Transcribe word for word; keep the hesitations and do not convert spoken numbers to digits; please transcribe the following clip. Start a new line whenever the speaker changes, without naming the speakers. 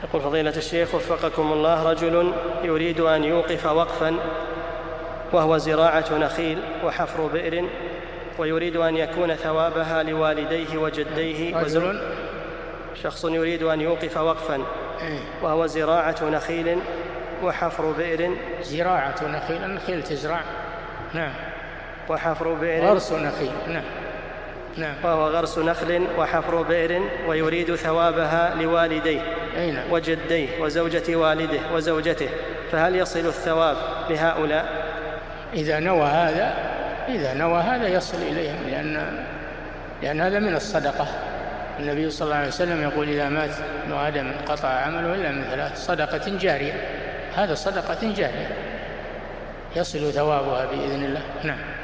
يقول فضيلة الشيخ وفقكم الله، رجل يريد أن يوقف وقفا وهو زراعة نخيل وحفر بئر، ويريد أن يكون ثوابها لوالديه وجديه.
رجل
شخص يريد أن يوقف وقفا وهو زراعة نخيل وحفر بئر.
زراعة نخيل، النخيل تزرع، نعم،
وحفر بئر،
غرس نخيل، نعم نعم،
وهو غرس نخل وحفر بئر، ويريد ثوابها لوالديه
نعم.
وجديه وزوجة والده وزوجته، فهل يصل الثواب لهؤلاء؟
إذا نوى هذا إذا نوى هذا يصل إليهم، لأن لأن هذا من الصدقة. النبي صلى الله عليه وسلم يقول إذا مات ابن آدم انقطع عمله إلا من ثلاث: صدقة جارية. هذا صدقة جارية يصل ثوابها بإذن الله. نعم.